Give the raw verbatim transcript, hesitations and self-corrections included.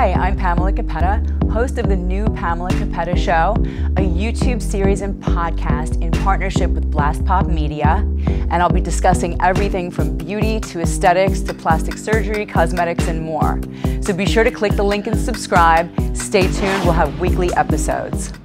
Hi, I'm Pamela Cappetta, host of the new Pamela Cappetta Show, a YouTube series and podcast in partnership with Blast Pop Media. And I'll be discussing everything from beauty to aesthetics to plastic surgery, cosmetics, and more. So be sure to click the link and subscribe. Stay tuned, we'll have weekly episodes.